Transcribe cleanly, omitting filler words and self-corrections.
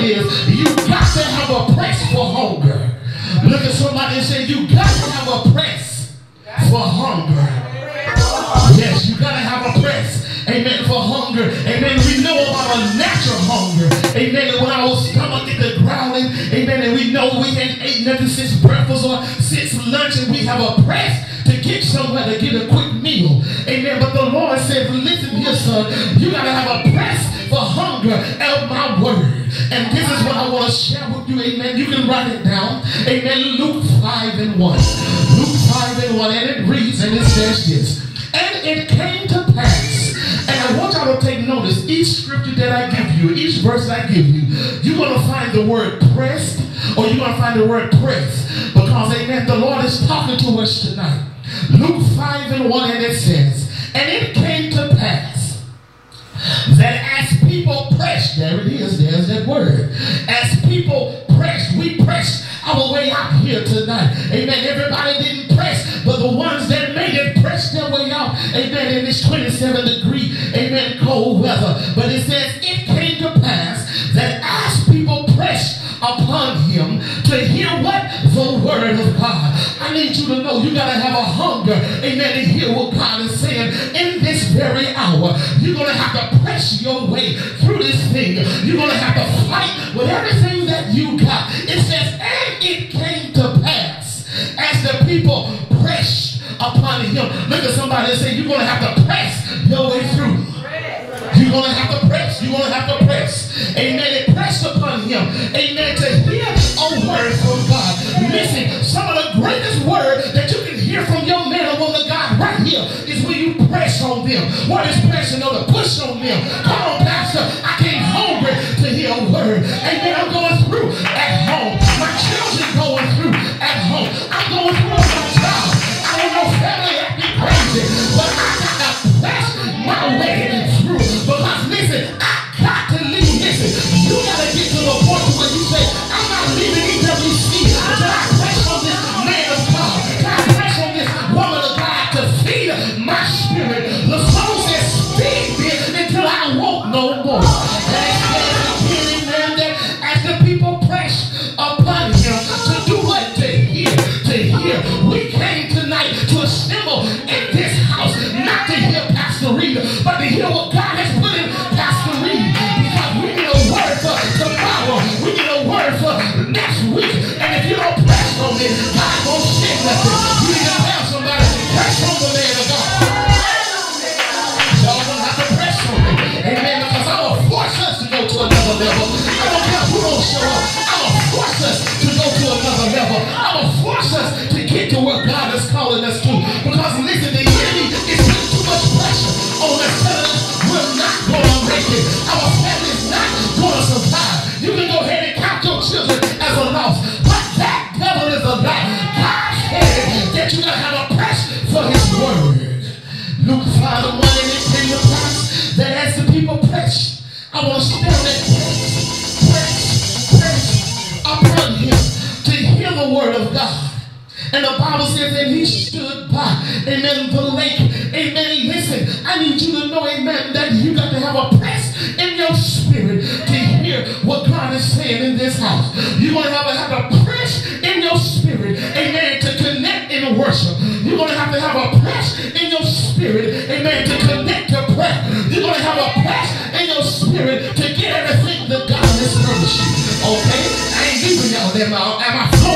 is, you got to have a press for hunger. Look at somebody and say, you got to have a press for hunger. Yes, you got to have a press. Amen. For hunger. Amen. We know about a natural hunger. Amen. And when our stomach get to growling. Amen. And we know we ain't ate nothing since breakfast or since lunch, and we have a press to get somewhere to get a quick meal. Amen. But the Lord says, listen here, son. You got to have a press for hunger of my word. And this is what I want to share with you. Amen. You can write it down. Amen. Luke 5:1. Luke 5:1. And it reads, and it says this. And it came to pass. And I want y'all to take notice. Each scripture that I give you, each verse I give you, you're going to find the word pressed, or you're going to find the word press. Because, amen, the Lord is talking to us tonight. Luke 5:1, and it says, and it came to pass that as people pressed, there it is, there's that word. As people pressed, we pressed our way out here tonight. Amen. Everybody didn't press, but the ones that made it pressed their way out. Amen. In this 27-degree, amen, cold weather. But it says, it came to pass that as people pressed upon him to hear what? The word of God. I need you to know you got to have a hunger, amen, to hear what God is saying in this very hour. You're going to have to press your way through this thing. You're going to have to fight with everything that you got. It says, and it came to pass as the people pressed upon him. Look at somebody and say, you're going to have to press your way through. You're going to have to press. You're going to have to press. Amen. It pressed upon him. Amen. To hear a word from God. Listen, some of the greatest word that you can hear from your man or woman of God right here is when you press on them. What is pressing on the push on them? Come on, Pastor. I came hungry to hear a word. Amen. I'm going through at home. My children going through at home. I'm going through with my child. I don't know, family acting crazy, but I got to press my way through. Because listen, I got to leave. Listen, you got to get to the point where you say, I'm not leaving EWC until I press on this man of God. Can I press on this woman of God to feed my spirit? The song says, feed me until I won't no more. As the people press upon him to do what? To hear. We came tonight to assemble in this house, not to hear Pastor Reed, but to hear what God has put in Pastor Reed. Because we need a word for tomorrow. We need a word for next week. And if you don't press on it, God won't shit nothing. You need to tell somebody, press on the man of God. Y'all don't have to press on it. Amen. Because I'm going to force us to go to another level. I don't care who don't show up. I'm going to force us to go to another level. I'm going to force us to get to where God is calling us to. Because listen, the enemy is putting too much pressure on us. We're not going to make it. Our family is not going to survive. You can go ahead and count your children as a loss. But that devil is a lie. God said that you got to have a press for his word. Luke 5:1, and it came to pass that as the people press, I want to stand that press upon him to hear the word of God. And the Bible says that he stood by, amen, the lake. Amen. Listen, I need you to know, amen, that you got to have a press in your spirit to hear what God is saying in this house. You're going to have a press in your spirit, amen, to connect in worship. You're going to have a press in your spirit, amen, to connect to prayer. You're going to have a press in your spirit to get everything that God has promised you. Okay? I ain't leaving y'all there, am I?